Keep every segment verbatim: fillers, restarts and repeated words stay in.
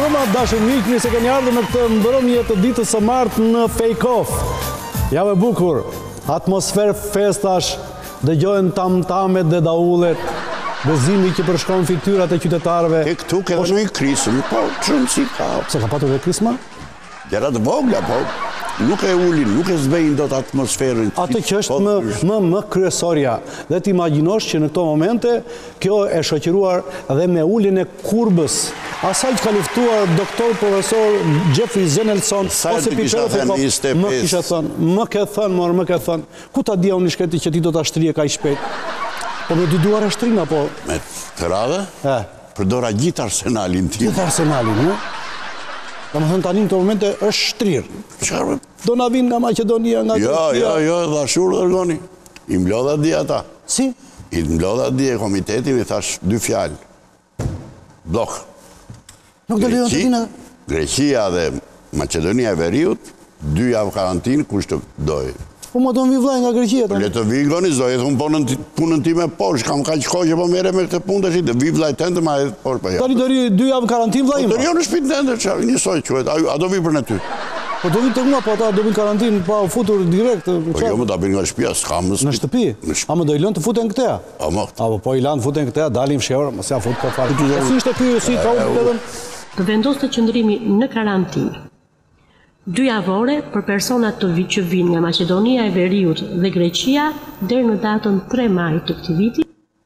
mbrëma, dashur miq, mirë se keni ardhur në këtë mbrëmje të ditës së martë në Fake Off. Javë e bukur, atmosferë festash, dëgjojnë tam-tamet dhe daullet, gëzimi që përshkron fytyrat e qytetarëve. E këtu ke dhe një krisëm, po çon si ka. Pse ka patur dhe krisma? Gjëra të vogla, po nuk e ulin, nuk e zbejnë dot atmosferën. Atë që është më, më, më kryesorja. Dhe ti imagjinosh që në këto momente, kjo e shoqëruar dhe me uljen e kurbës, asaj që ka luftuar doktor profesor Jeffrey Zenelson, ose Piperofekov, më kishe thënë, më ke thënë, mor, më ke thënë, ku ta dia unë shkreti që ti do ta shtrije kaq shpejt? Po me dy duar e shtrin apo? Me të radhe? E. Përdora gjithë arsenalin tim. Gjithë arsenalin, ne? Ka më thënë tani në të momente është shtrirë. Qarë? Do na vinë nga Maqedonia, nga Jo, jo, jo, dhashur dërgoni. I mblodha di ata. Si? I mblodha di e komitetin, i thash dy fjalë. Blok. Nuk do lejon të vinë. Greqia dhe Maqedonia e Veriut, dy javë karantinë, kush të dojë. Po më do në vi vllai nga Greqia. Le të vi goni, zdo, e thunë punën, punën time poshtë, kam ka qko që po mere me këtë punë të shi, dhe vi vllai tëndë ma edhe poshtë për ja. Tani do ri dy javë karantinë vllai im. Po të rio në shpinë tëndë, qarë, njësoj quet, a do vi për në ty. Po do vi të nga, po ata do vi karantinë, pa u futur direkt. Po jo më da bin nga shtëpia, s'ka më në shtëpi. A më do i lënë të futen këteja? A më. Apo po i lanë të futen këteja, dalim fshehur, mos ja fut ka fare. Si shtëpi, si ka u vetëm. Të vendoste qëndrimi në karantinë dy javore për personat të vi që vinë nga Maqedonia e Veriut dhe Greqia deri në datën tre maj të këtij viti.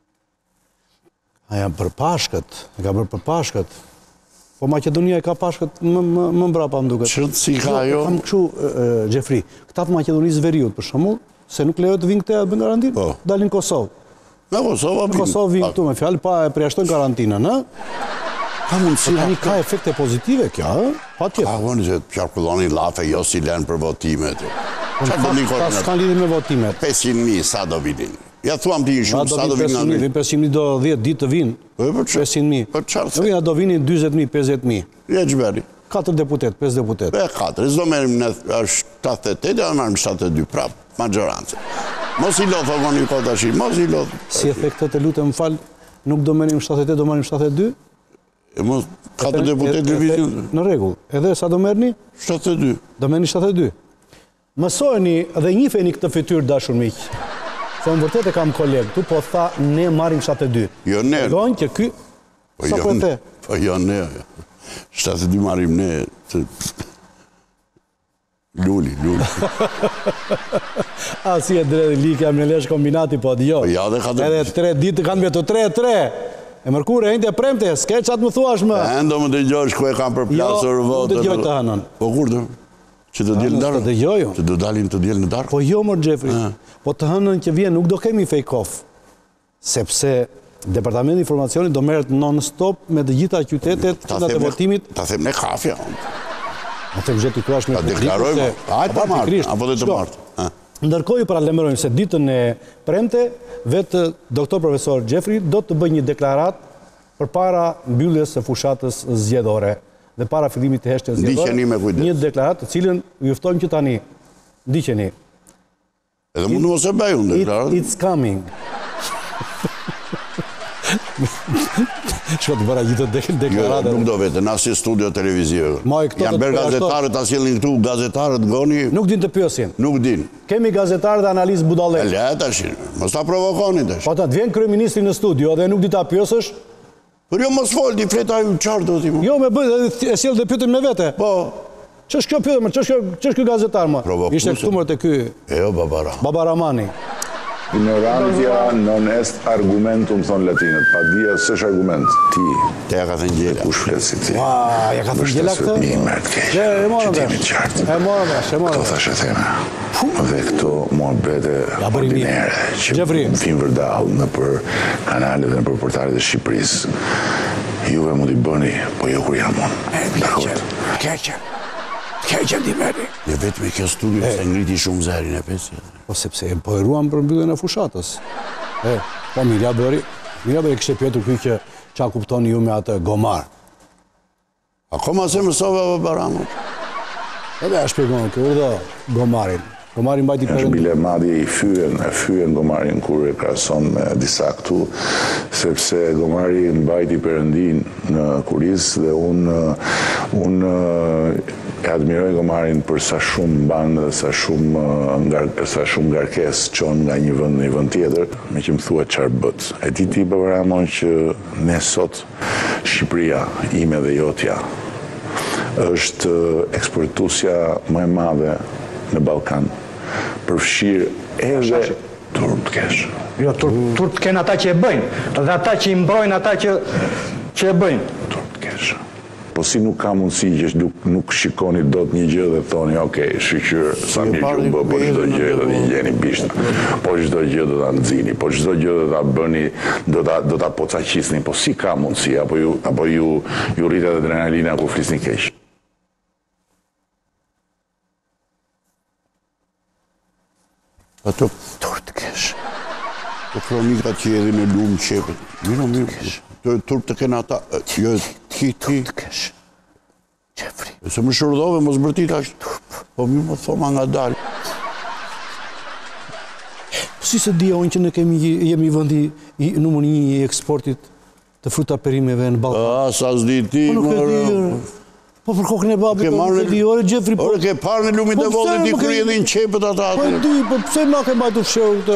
A janë për Pashkët, e ka bërë për Pashkët. Po Maqedonia e ka Pashkët më, më, më mbrapa më duket. Ç'të si ka jo? Kam kështu, Xhefri, këta të Maqedonisë Veriut për shembull, se nuk lejohet të vinë këtej bën karantinë, po. Dalin në Kosovë. Në Kosovë vinë. Në Kosovë vinë këtu me fjalë pa e përjashtojnë karantinën, ë? Ka mundësi, tani ka efekte pozitive kjo, ë? Pa tjetër. Ka vënë që qarkulloni lafe jo si lenë për votimet. Çfarë do një koordinat? S'kan lidhje me votimet. pesëqind mijë sa do vinin. Ja thuam ti shumë sa do vinë nga ne. pesëqind mijë do dhjetë ditë të vinë. Po për çfarë? pesëqind mijë. Për çfarë? Do vinë do vinin dyzet mijë, pesëdhjetë mijë. Ja çbëri. katër deputet, pesë deputet. E katër, s'do merrim në shtatëdhjetë e tetë, do marrim shtatëdhjetë e dy prap, maggiorancë. Mos i lodh vogoni kot tash, mos i lodh. Si efekte të lutem fal, nuk do merrim shtatëdhjetë e tetë, do marrim shtatëdhjetë e dy. E mos katër deputet divizion. Në rregull. Edhe sa do merrni? shtatëdhjetë e dy. Do merrni shtatëdhjetë e dy. Mësojeni dhe njiheni këtë fytyrë dashur miq. Se unë vërtet e kam kolegë këtu, po tha ne marrim shtatëdhjetë e dy. Jo ne. Tregon që ky sa po the. Po jo ne. shtatëdhjetë e dy marrim ne. Luli, luli. A si e drejtë lika me lesh kombinati, po jo. Po ja dhe ka të... Edhe tre ditë kanë me të tre tre. E mërkure, e ndje premte, s'ke qatë më thuash më. E ndo më të gjosh ku e kam përplasur votën. Jo, të gjoj të hënën. Po kur të? Që të djelë në darë? Të gjoj, jo. Që të dalin të djelë në darë? Po jo, mërë Xhefri. Po të hënën që vjen, nuk do kemi fake off. Sepse Departamenti Informacioni do merret non-stop me të gjitha qytetet të të votimit. Ta them ne kafja. A të gjetë të krash me të deklarojmë, hajtë të martë, apo dhe të martë. Ndërkohë ju paralajmërojmë se ditën e premte, vetë doktor profesor Xhefri do të bëjë një deklarat përpara mbylljes së fushatës zgjedhore dhe para fillimit të heshtjes zgjedhore. Ndiqeni me kujdes. Një deklarat të cilën ju ftojmë që tani ndiqeni. Edhe mund mos e bëj unë deklarat. It's coming. Shko të bëra gjithë të deklaratë. Jo, nuk do vete, në asë studio televizive. Janë bërë gazetarët, asjelin këtu, gazetarët goni... Nuk din të pjosin. Nuk din. Kemi gazetarë dhe analizë budallet. E le, tashin, mos ta provokoni tash. Po ta të vjen kryeministri në studio dhe nuk di ta pjosësh? Por jo mos fol, di fleta ju qartë do t'i mu. Jo, me bëjt, e sjellë dhe pyetën me vete. Po. Që është kjo pyetën, që është kjo gazetar, ma? Ishte këtumër të ky... E jo, Babara. Babaramani. Ignorantia non est argumentum, thonë latinët. Pa dhja s'është argument. Ti. Te ja ka thënë gjela. Kush flet si ti? Ua, ja ka thënë gjela këtë? Mi mërë të keqë. E morën dhe. Që ti qartë. E morën dhe, e morën dhe. Këto thashe theme. Dhe këto muhabete ordinere që finë vërdalë në për kanalet dhe në për portalet e Shqipërisë. Juve mu t'i bëni, po jo kur jam unë. Keqë, keqë. Keqë di meri. Në vetë me kjo studio se ngriti shumë zerin e pesë. Po sepse e po e ruam për mbylljen e fushatës. E, po Mirja bëri, Mirja bëri kështë e pjetur kuj që qa kuptoni ju me atë gomar. Akoma se mësove Babaramut. Edhe e shpjegonë kjo urdo gomarin. Gomari mbajti Është Perëndin. bile madje i fyen, e fyen Gomarin kur e krahason me disa këtu, sepse Gomari mbajti Perëndin në Kuriz dhe unë un, e admiroj Gomarin për sa shumë mban dhe sa shumë ngar, sa shumë ngarkesë çon nga një vend në një vend tjetër, me që më thuhet çfarë bët. E di ti Baba Ramon që ne sot Shqipëria ime dhe jotja është eksportuesja më e madhe në Ballkan. Përfshirë edhe turpkesh. Jo, turpken ata që e bëjnë, dhe ata që i mbrojnë ata që, që e bëjnë. Turpkesh. Po si nuk ka mundësi që nuk, nuk shikoni dot një gjë dhe thoni, ok, shqyr, sa mirë që u bë, po çdo gjë do t'i gjeni bishta, po çdo gjë do ta nxini, po çdo gjë do ta bëni, do ta do ta pocaqisni, po si ka mundësi, apo ju apo ju ju rritet adrenalina kur flisni keq. Ato turpkesh. Po kronika që edhe me lumë qepet. Miro, miro. Turp të kena ata. Jo, ti, ti. Turpkesh. Qefri. Se më shërdove, mos bërtit ashtë. Po mi më thoma nga dalë. Si se dia unë që ne kemi, jemi vendi i numër një i eksportit të fruta perimeve në Ballkan. A, sa s'di ti, Po nuk e më di. Po për kokën e babit, Ke po marrë nuk e di, ore Gjefri. Ore ke parë në lumit Po e pse vodit i më ke- kry edhe në qepet ata Po atë. e di, po pse ma ke mbajtur fshehur këtë?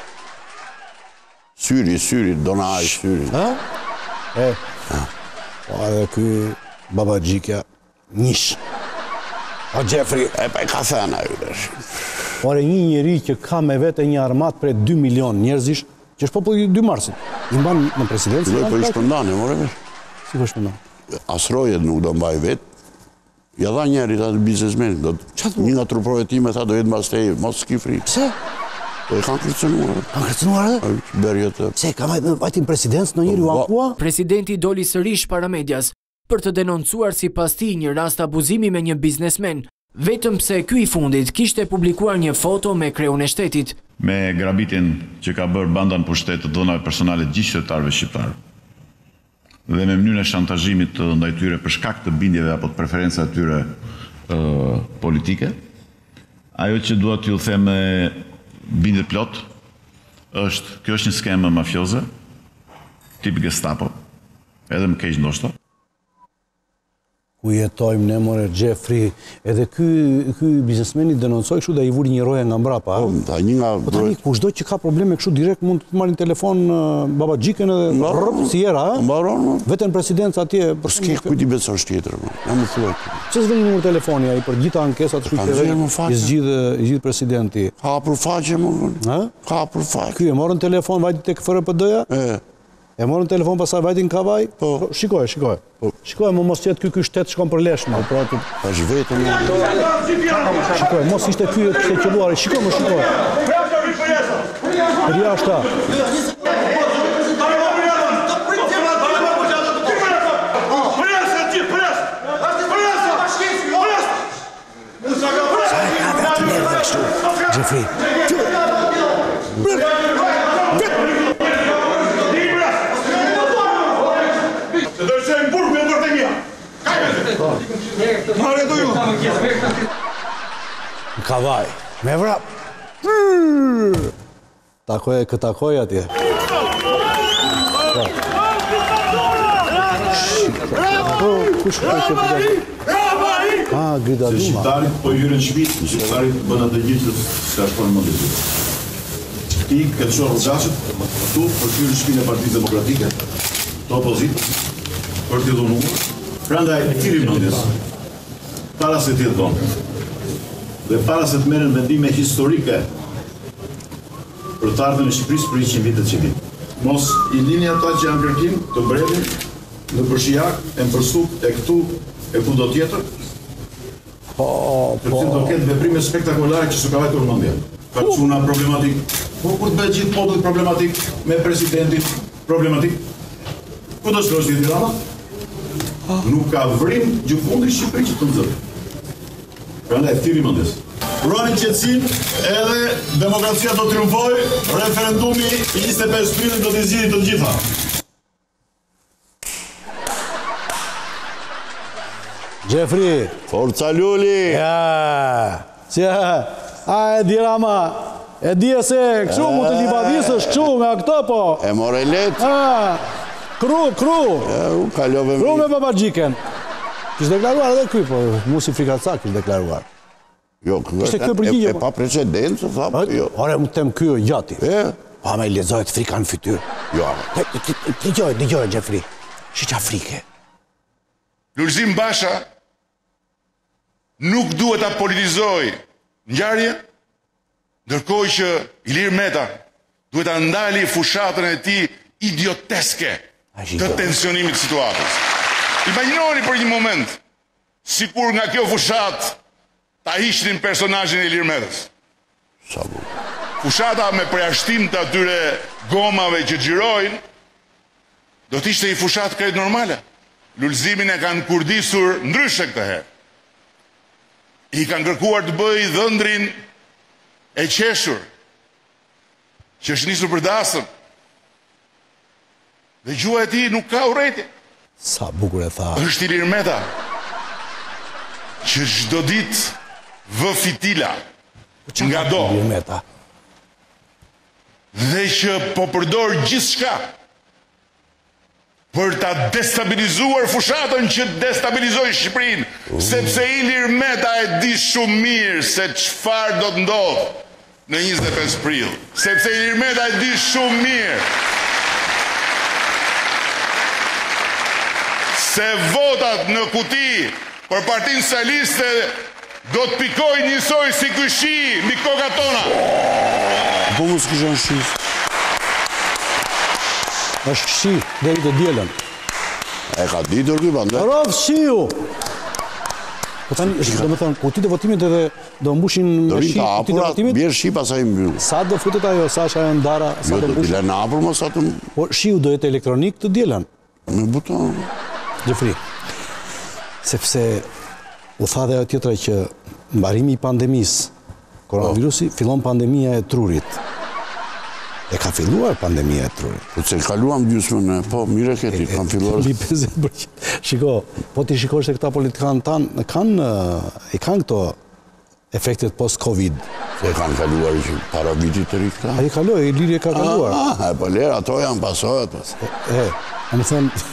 Syri, syri, dona aj, syri. Ha? E, po edhe ky Baba Gjikja, njësh. A Gjefri, E pa i ka thënë ajo tash. ore një njeri që ka me vete një armat për dy milion njerëzish, që është populli i dy marsit, i mban në presidencë. Dhe po i shpëndane, more vesh. Si po shpëndan? Asrojet nuk do mbaj vetë. Ja dha njerit atë biznesmen, do Çfarë një nga truprove time tha do jetë mbas teje, mos s'ki fri. Pse? Po i kanë kërcënuar. Kanë kërcënuar edhe? Berje të. Pse, ka vajti në presidencë në njëri u ankua? Presidenti doli sërish para medias për të denoncuar sipas tij një rast abuzimi me një biznesmen, vetëm pse ky i fundit kishte publikuar një foto me kreun e shtetit. Me grabitin që ka bërë banda në pushtet të dhënave personale gjithë qytetarëve shqiptarë dhe me mënyrën e shantazhimit të ndaj tyre për shkak të bindjeve apo të preferencave të tyre ë, politike. Ajo që dua t'ju them me bindje plot është kjo është një skemë mafioze tip Gestapo, edhe më keq ndoshta. Ku jetojmë ne, more Gjefri, edhe ky ky biznesmeni denoncoi kështu dhe i vuri një roje nga mbrapa. Po, ta një nga Po tani kushdo që ka probleme kështu direkt mund të marrin telefon uh, Baba Gjikën edhe rrp si era, ha? Mbaron. Vetëm presidencë atje për S'ke kujt i besosh tjetër. mo. Ja më thuaj. Pse s'vjen numër telefoni ai për gjitha ankesat kështu Ka që nxjerrë më faqe. i zgjidh i zgjidh presidenti. Ka hapur faqe më vonë. Ha? Ka hapur faqe. Ky e morën telefon vajti tek F R P D-ja? E, E morën telefon pastaj vajti në kavaj? Po. Shikoj, shikoj. Shikoj, më mos jetë ky ky shtet shkon për leshma, pra të tash vetëm. shikoj, mos ishte ky e kishte qelluar. Shikoj, më shikoj. Për jashta. Gjefri. Se do të shojmë burg me bërtemia. Marrë do ju. Në kavaj. Me vrap. Takoj e këtakoj atje. Kush ka që përgjë? Ah, Grida Se Duma. shqiptarit po hyrën në shtëpi, shqiptarit bën atë gjë që ka shkon mendje ty. Ti ke të shohur rrugashët, tu për të hyrë në shtëpinë e Partisë Demokratike, të opozitës, për t'i dhunuar. Prandaj thiri mendjes. Para se të jetë vonë. Dhe para se të merren vendime historike për të ardhmen e Shqipërisë për njëqind vitet që vijnë. Mos i lini ata që janë kërkim të mbredhin në përshijak, e në përstup, e këtu, e ku do tjetër, Po, për cilë do ketë veprime spektakolare që s'u ka vajtur mendja. Ka çuna problematik, po kur të bëhet gjithë populli problematik, me presidentin problematik, ku do shkosh ti Tirana? Nuk ka vrim gjufundri Shqipëri që të nxjerrë. Prandaj thiri mendjes. Ruani qetësinë, edhe demokracia do triumfojë, referendumi i njëzet e pesë prillit do t'i zgjidhë të gjitha. Gjefri. Forca Luli. Ja. Si ja. A, e dira ma, e di e se këshu mu të livadisë këshu nga këto po. E more let. A, kru, kru. U kalove Kru me babagjiken. Kishtë deklaruar edhe kuj, po, Musi Frikatsa kishtë deklaruar. Jo, e pa precedencë, tha, jo. Ore, më tem kjo gjati. E? Pa me lezojt frika në fytyrë. Jo. Dëgjoj, dëgjoj, Gjefri. Shiqa frike. Lulzim Basha nuk duhet ta politizoj ngjarje, ndërkohë që Ilir Meta duhet ta ndali fushatën e tij idioteske të tensionimit të situatës. Imagjinoni për një moment, sikur nga kjo fushat ta hiqnin personazhin e Ilir Metës. Sa bu. Fushata me përjashtim të atyre gomave që xhirojnë, do të ishte i fushat krejt normale. Lulzimin e kanë kurdisur ndryshe këtë herë. I kanë kërkuar të bëjë dhëndrin e qeshur, që është nisur për dasëm. Dhe gjua e tij nuk ka urrëtie. Sa bukur e tha. Është Ilir Meta, që çdo ditë vë fitila nga do. Ilir Meta. Dhe që po përdor gjithçka për ta destabilizuar fushatën që destabilizoi Shqipërinë, sepse Ilir Meta e di shumë mirë se çfarë do të ndodhë në njëzet e pesë prill. Sepse Ilir Meta e di shumë mirë se votat në kuti për Partinë Socialiste do të pikojnë njësoj si ky shi mbi kokat tona. Po mos kishën shi. Është shi deri të dielën. E ka ditur ky bande. Rov shiu. Po tani, do të thonë, kutitë e votimit edhe do mbushin me shi kutitë e votimit. Bjerë shi pasaj mbyll. Sa do futet ajo, sa është ajo ndara, sa do mbushin. Jo, do t'ile në apër mos atë... Po shiu do jetë elektronik të dielën. Me buton. Gjefri, sepse u tha dhe ajo tjetra që mbarimi i pandemisë, koronavirusi, fillon pandemia e trurit. E ka filluar pandemia e trurit. Po që kaluam gjysmën, po, mire këti, kam filluar... Shiko, po ti shikosh se këta politikanë tanë, kanë, i kanë këto efektet post-Covid. Se kanë kaluar që para vitit të rikë ta? A i kaloj, i liri e ka kaluar. A, e po lera, ato janë pasojat. E, e më thënë,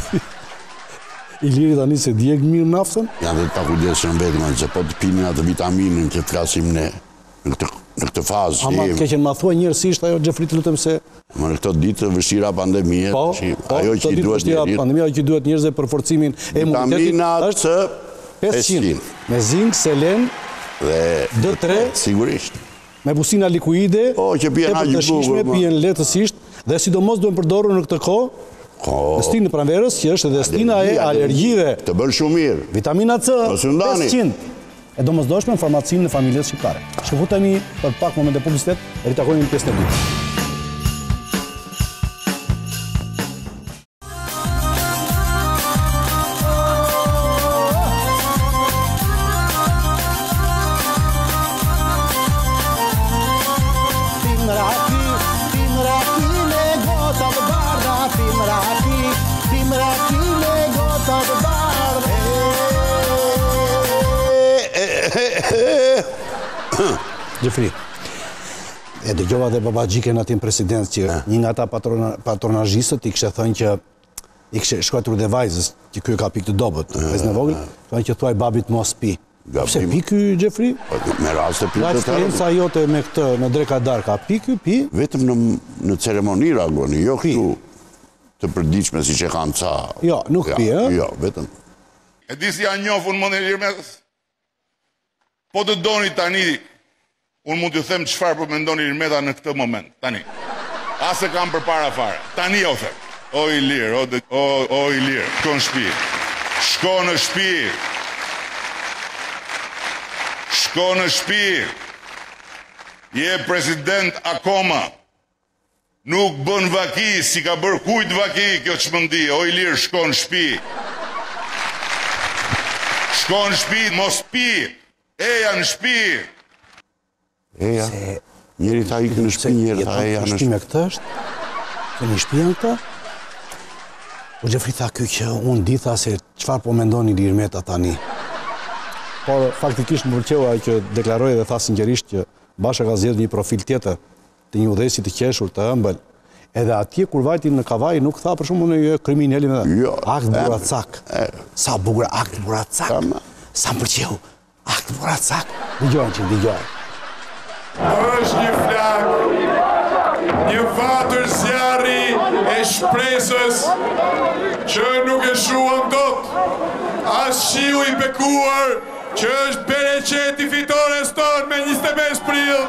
i liri tani se djeg mirë naftën? Janë dhe ta kujdesën vetëma, që po të pinin atë vitaminin që të flasim ne në këtë në këtë fazë. Ama të keqen ma thua njërësisht, ajo Gjefri të lutëm se... Më në këto ditë vështira pandemie, po, po, ajo që i duhet njerit... Pandemia, ajo që i duhet njerëzve për forcimin e imunitetit... Vitaminat C, pesëqind. Me zink, selen, D tre... Sigurisht. Me busina likuide... O, që pjen haqë bukur. Pjen letësisht, dhe sidomos duhen përdorur në këtë kohë, destinë pranverës, që është destina e alergjive. Të bërë shumë mirë. Vitamina C, pesëqind. E do mësdoshme në farmacinë në familjes shqiptare. Shkëfutemi për pak moment e publicitet, e ritakojnë në pjesën e dytë. Gjefri, e dëgjova dhe Babagjike në atin president që një nga ta patronazhistët i kështë thënë që i kështë shkuatur dhe vajzës që kjo ka pikë të dobët, vajzën e vogël, thënë që thuaj babit mos pi. Pse pi ky Gjefri? Me rast të pi të tërë. Eksperienca jote me këtë në dreka darka, pi ky, pi? Vetëm në ceremoni reagoni, jo këtu të përdiqme si që kanë ca... Jo, nuk pi, e? Jo, vetëm. E di si janë njofun më në Ilir Metës? Po të doni tani, unë mund të them çfarë po mendon Ilir Meta në këtë moment, tani. Ase kam për para fare. Tani o them. O Ilir, o, o, o Ilir, shko në shtëpi. Shko në shtëpi. Shko në shtëpi. Je president akoma. Nuk bën vaki, si ka bërë kujt vaki kjo çmendje. O Ilir, shko në shtëpi. Shko në shtëpi, mos pi. Eja në shtëpi. Eja, njeri ta ikë në shpi, njeri ta eja në shpi. Me këtë është? Se një shpi janë këta? O Gjefri tha kjo që unë ditha se qëfar po mendoni Ilir Meta tani. por faktikisht më pëlqeu ai që deklaroi dhe tha sinqerisht që Basha ka zgjedhur një profil tjetër të një udhëheci të qeshur, të ëmbël. Edhe atje kur vajti në Kavaj nuk tha për shembull në kriminali me Jo, akt buracak. Sa bukur akt buracak. Sa më pëlqeu. Akt buracak. Dëgjojnë që dëgjojnë. Është një flak, një vatër zjarri e shpresës që nuk e shuan dot. As shiu i bekuar që është bereqeti fitores tonë me njëzet e pesë prill.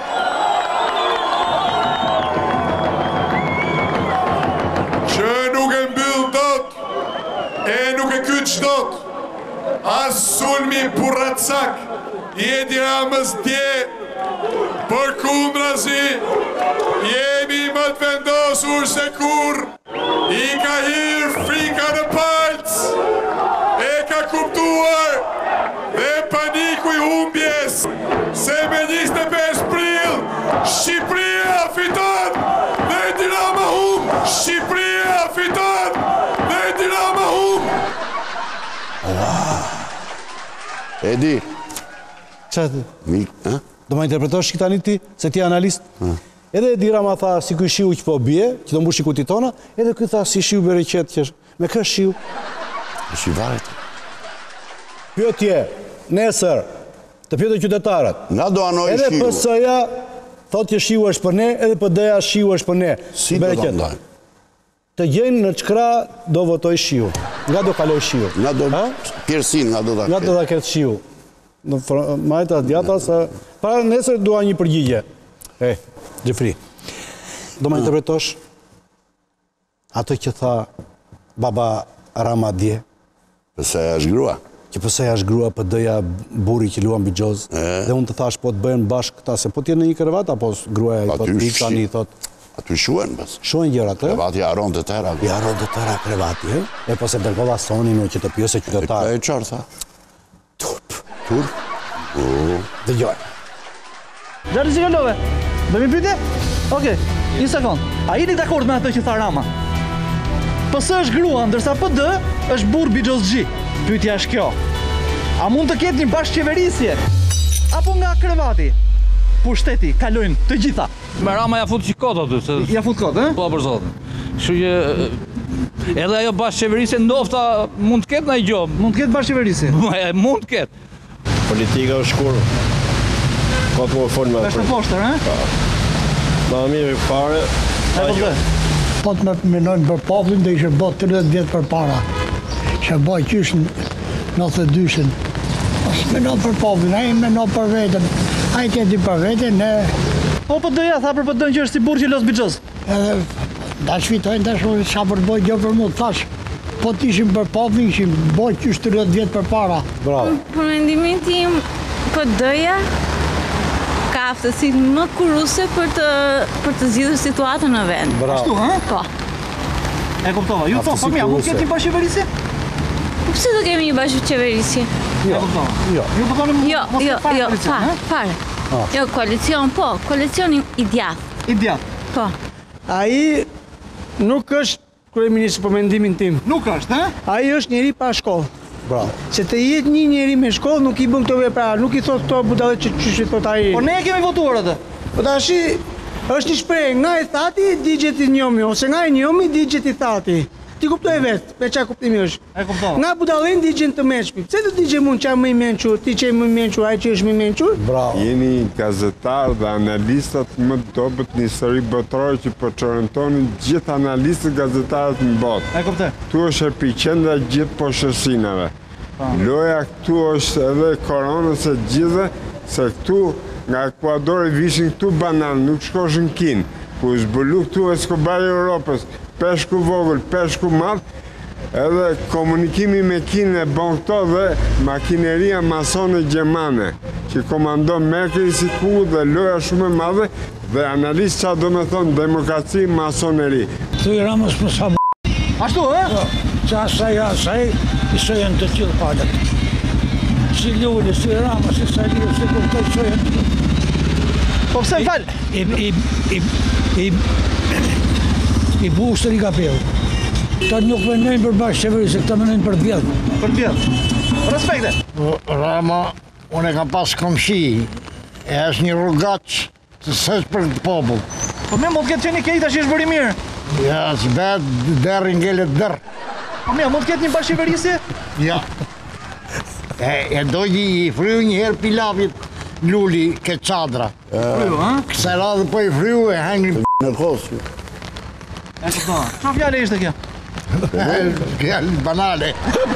Që nuk e mbyll dot, e nuk e kyç dot. As sulmi burracak, i Edi Ramës dje, për kundrazi, jemi më të vendosur se kur, i ka hirë frika në palc, e ka kuptuar dhe paniku i humbjes, se me njëzet e pesë prill, Shqipëria fiton dhe Edi Rama humb, Shqipëria fiton dhe Edi Rama humb. Edi, Çfarë? mik, ha? Do ma interpretosh që tani ti, se ti analist? Edhe Edi Rama tha si ky shiu që po bie, që do mbushi kutit tona, edhe ky tha si shiu bereqet që është. Me kë shiu? Është i varet. Pyetje, nesër, të pyetën qytetarët. Nga do anoj shiu? Edhe P S-ja thotë që shiu është për ne, edhe P D-ja shiu është për ne. Si do ta ndajmë? Të gjejnë në çkra do votoj shiu. Nga do kaloj shiu? Nga do Piersin, nga do ta Nga do ta ketë shiu. Në majta djata se para nesër dua një përgjigje. E, Gjefri, do ma interpretosh ato që tha baba Rama dje? Pëse është grua? Që pëse është grua, P D-ja burri që luan bijoz. Dhe unë të thash po të bëjnë bashkë këta, se po t'jenë në një krevat, apo gruaja i thot, i tani i thot. Aty shuen, bas. Shuen gjërat, e? Krevati aron të tëra. I aron të tëra krevati, e? E po se dërgova sonin që të pyese qytetarë. E qarë, tha? Turp. Turp? Dëgjoj. Gjarë si këllove, do mi pyte? Oke, një sekund. A jeni dakord me atë që tha Rama? P S është grua, ndërsa P D është burr bigjozgji. Pyetja është kjo. A mund të ketë një bashkëqeverisje? Apo nga krevati? Pushteti, kalojnë të gjitha. Me Rama ja fut që kod aty. Se... Ja fut kod, e? Po, për zotin. Kështu që edhe ajo bashkëqeverisje ndofta mund të ketë ndaj gjë. Mund të ketë bashkëqeverisje? Mund të ketë. Politika është shkurë. Ka të më folë me... Është në poshtër, e? Ma mirë pare... E po të? Po të me minojnë për popullin dhe ishe bot tridhjetë vjetë për para. Që boj qysh në nëntëdhjetë e dyshin. Së minojnë për popullin, a i minojnë për vetën. A i tjeti për vetën, ne... Po për dëja, tha për për dënë që është si burë që los bigjës. Edhe, da shvitojnë të shumë, qa për boj gjë për mu, thash. Po t'ishim për popullin, ishim boj qysh tridhjetë vjetë për para. Bravo. Për mendimin tim, për dëja ka aftësit më kuruse për të, për të zgjidhur situatën në vend. Bravo. Ashtu, ha? Po. E kuptova. Ju thonë, po mja, mund ketë një bashkëqeverisje? Pse do kemi një bashkëqeverisje? E kuptova. Jo. Ju po thonë Jo, mos jo, fare jo, koalicion, fare, fare. Jo, koalicion, po, koalicion i djathtë. I djathtë. Po. Ai nuk është kryeminist për mendimin tim. Nuk është, ha? Ai është njeri pa shkollë. Bravo. Se të jetë një njeri me shkollë nuk i bën këto vepra, nuk i thot këto budallet që çish i thot ai. Po ne e kemi votuar atë. Po tashi është një shprehje, nga i thati digjet i njomi, ose nga i njomi digjet i thati. Ti kuptoj vetë, me qa kuptimi është. E kuptova. Nga budallin digjen të mençmi. Pse do digje mund qa më i mençur, ti që i më i mençur, ai që është më i mençur? Bravo. Jeni gazetar dhe analistat më dobët një histori botërore që po çorëntonin gjithë analistët gazetarët në botë. E kuptoj. Tu është epicendra gjithë poshësinave. Loja këtu është edhe koronës e gjithë, se këtu nga Ekuadori vishin këtu banan, nuk shkoshin Kinë. Ku zbulu këtu Escobar i Europës, peshku vogël, peshku madh, edhe komunikimi me Kinën e bon këto dhe makineria masone gjermane, që komandon Merkel si ku dhe loja shumë e madhe, dhe analist qa do me thonë demokraci, masoneri. Thuj Ramës për sa më... Ashtu, e? Që asaj, asaj, i sojën të tjilë palet. Si Lulli, si Ramës, si Sali, si Kurtoj, sojën të tjilë. Po pse më falë? I, i, i, i, i bushtër i kapeu. Këta nuk menojnë për bashkë qeverisë, këta menojnë për vjetë. Për vjetë. Respekte. Rama Unë e kam pas komshi, e është një rrugaq të sësh për këtë popull. Po me mund të ketë që një kejta që është bëri mirë. Ja, që betë dërë ngellet dërë. Po me mund të ketë një bashkëverisje? Ja. E, e do një i fryu një herë pilavit luli ke qadra. Fryu, ha? Kësa radhë po i fryu e hangri në kosë. E të ta, qa fjale ishte kjo? Fjale banale.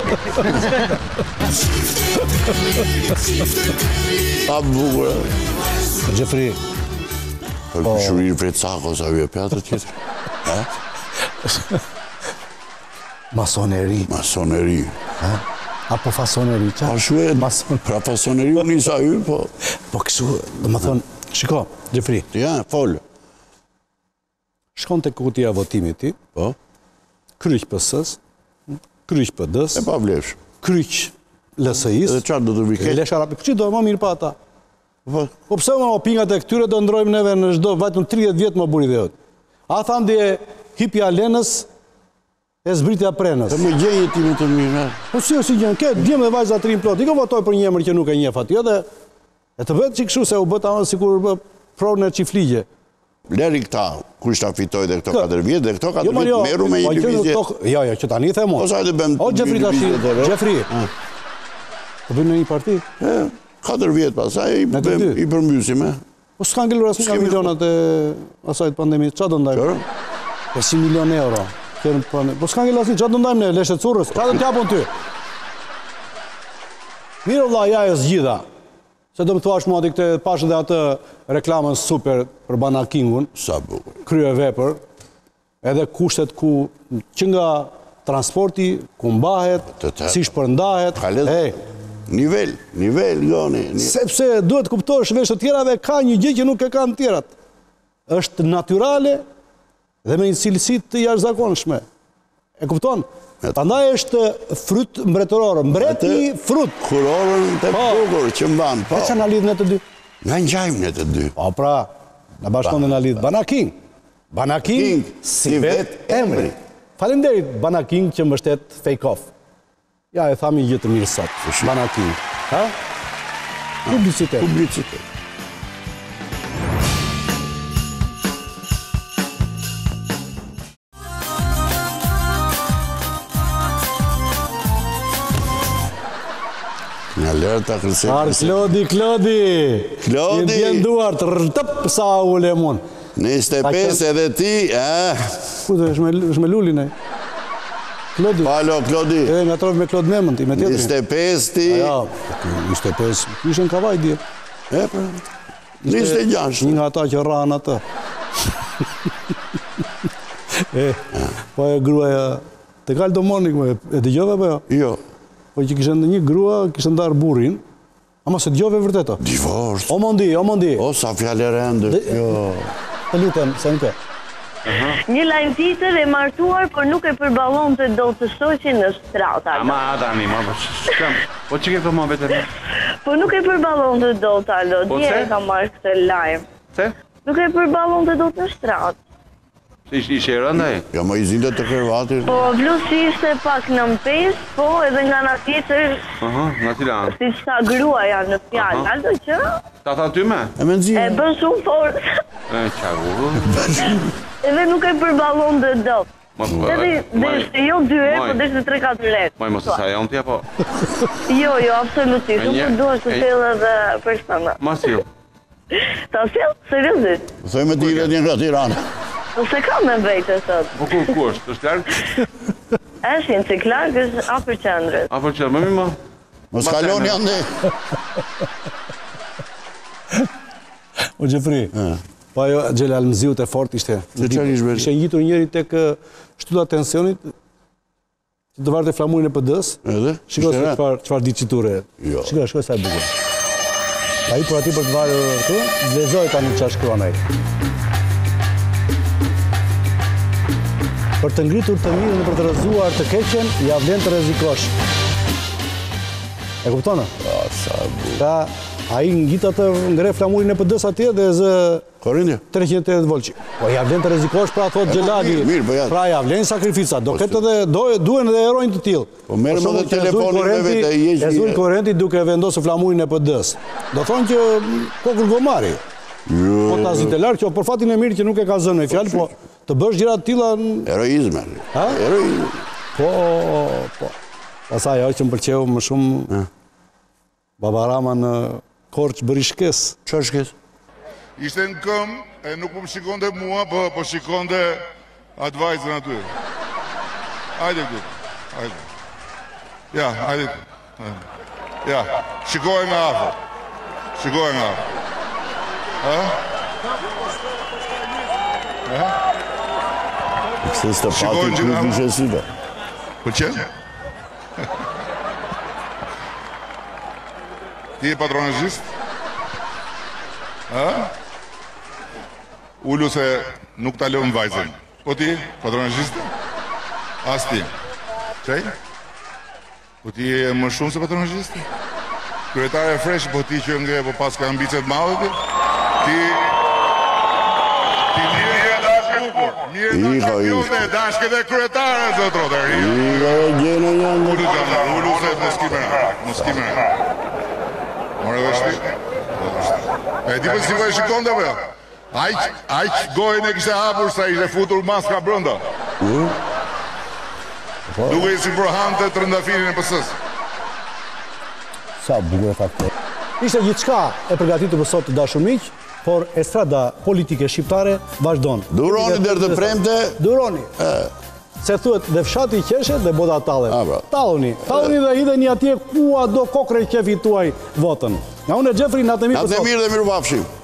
Ta bukur. Gjefri. Për pëshurir për cako, sa vje pjatë tjetër. Masoneri. Masoneri. Apo fasoneri, qa? A shuet, pra fasoneri unë isa hyrë, po... Po kështu, dhe më thonë, shiko, Gjefri. Ja, folë. Shkon të kutia votimit ti, po, kryq P S-s, kryq P D-s, e pa vlefsh, kryq L S I-s, edhe qarë do të viket? Lesh Arapi, që do, më mirë pa ata. Po pëse më pingat e këtyre do ndrojmë neve në shdo, vajtëm tridhjetë vjetë më buri dhe jëtë. A thamë dhe hipja Lenës, e zbritja Prenës. E më gjenjë ti me të mirë. Po si o si gjenjë, ke djemë dhe vajza të rinë plot, i ko votoj për një emër që nuk e njef aty, edhe e të vetë që këshu se u bëta si kur prorën e qifligje. Leri këta, kush ta fitoj dhe këto katër vjetë, dhe këto katër vjetë meru me një lëvizje. Jo, jo, që tani i themo. O sajtë bëjmë O, Gjefri ta shi, Gjefri. Po bëjmë në një parti? Katër vjetë pasaj, i përmbysim, e. Po s'ka ngellur asë nga milionat e asajt pandemit, qa do ndajmë? pesëqind milion euro. Po s'ka ngellur asë, qa do ndajmë ne, leshe curës, qa do t'japon ty? Mirë vla, ja e zgjidha. Se do më thuash mua të këtë pashë dhe atë reklamën super për banakingun, krye vepër, edhe kushtet ku që nga transporti, ku mbahet, si shpërndahet, nivel, nivel, goni. Sepse duhet kuptosh vesh të tjerave, ka një gjë që nuk e ka në tjerat. Është naturale dhe me një cilësit të jashtëzakonshme. E kupton? Andaj është fryt mbretërorë, mbreti frut. Kurorën të bukur që mban. E që në lidhë në të dy? Nga njajmë në të dy. Po pra, në bashkon dhe në lidhë. Banaking. Banaking si vet emri. Falenderit Banaking që më shtet fake off. Ja, e thami gjithë mirë sot. Banaking. Ha? Publicitet. Publicitet. Nga lërë të kërësit. Arë, Klodi, Klodi! Klodi! Në tjenë duar të rëtëp sa ule mund. njëzet e pesë edhe ti, eh? Kute, është me lullin e? Klodi. Palo, Klodi. E, nga trofë me Klod Memën ti, me tjetërin. njëzet e pesë ti. Ja, njëzet e pesë. Ishën kavaj, dje. E, pra. njëzet e gjashtë. Një nga ata që ranë atë. E, po e gruaja, të kalë do monik, e të gjove, po jo? Jo. Po që kishën dhe një grua, kishën darë burin, ama se t'gjove vërteto. Divorce. O mondi, o mondi. O, sa fjale rëndë. Jo. Të lutem, se në ke. Një lajmë tjetër e martuar, por nuk e përballon të do të shoqin në shtrata. Ama, Adami, ma, po shkëm. Po që ke të më vetër? Po nuk e përballon të do të alo, dje e ka marrë këtë lajmë. Se? Nuk e përballon të do të në shtratë. Ishe rëndaj? Ja, ma i zinde të kërvatir. Po, vlusë ishte pak në mpes, po edhe nga nga tjetër... Aha, nga tila. Si që ta gruaja në fjallë, aldo që? Ta tha ty me? E me nëzime. E bën shumë forë. E, qavu. Edhe nuk e përballon dhe do. Edhe dhe jo dy e, po dhe shte tre katër letë. Maj, mos të sa janë tja, po? Jo, jo, absolutisht. Nuk duhet të tjellë edhe persona. Ma si jo? Ta sjellë, seriozisht. Thoj me tire një nga Tirana. Po se ka me vejtë, sot. Po ku, ku është? është largë? Është në cik largë, është apër qëndrës. Apër qëndrës, më mi ma? Mos kalon janë dhe. O Gjefri, pa jo Gjela Almziut e fort ishte. Se qërë ishbe? Ishte njitur njëri tek shtylla tensionit, që të vartë e flamurin e P D-s. Edhe? Shiko se qëfar di qiture. Shiko, shiko sa e bukur. A i për ati për të varë të, lezoj ta një qa shkruan e. Për të ngritur të mirën dhe për të rëzuar të keqen, ja vlen të rezikosh. E kuptonë? A, sa bu. Ka Ai ngjitë atë ngre flamurin e P D-s atje dhe zë Korindje? treqind e tetëdhjetë volçi. Po ja vlen të rrezikosh pra thot Xhelali. Pra ja vlen sakrifica. Do ketë edhe duhen edhe heronj të tillë. Po merrem edhe telefonin me vetë e jesh. Ezul korrenti duke vendosur flamurin e P D-s. Do thonë që kokël gomari. Po ta zitë larg që për fatin e mirë që nuk e ka zënë me fjalë, po të bësh gjëra të tilla heroizëm. Ha? Heroizëm. Po, po. Pastaj ajo që më pëlqeu më shumë Baba Rama në Korç bëri shkesë. Çfarë shkesë? Ishte në këmbë, e nuk më shikonte mua, po, po shikonte atë vajzën aty. Hajde këtu, hajde. Ja, hajde. Ja, shikoj nga afër. Shikoj nga afër. Ha? Ha? Se s'të pati që nuk ishe syve. Po që? Ti e patronazhist? Ha? Ullu se nuk ta lëm vajzën. Po ti, patronazhist? As ti. Qaj? Po ti e më shumë se patronazhist? Kryetare fresh, po ti që nge po pas ka ambicet madhe ti? Ti... Ti mirë e dashke bukur. Mirë e dashke pjote, dashke dhe kryetare, zëtrote. Ika e gjene janë Ullu gjana, ullu se mos kimera. Mos kimera. More dhe shti. E ti për si për shikon dhe për? Aq gojën e kishte hapur sa ishte futur maska brënda. Duke i si përhante të rëndafinin e pësës. Sa bukur fakte. Ishte gjithçka e përgatitur për sot të dashur miq, por estrada politike shqiptare vazhdon. Duroni deri të premte. Duroni. Se thuhet dhe fshati i qeshet dhe bota talle. Talluni. Talluni dhe hidheni atje ku do kokre qefit tuaj votën. Nga unë e Xhefri natë mirë për sot. Natë mirë dhe mirupafshim.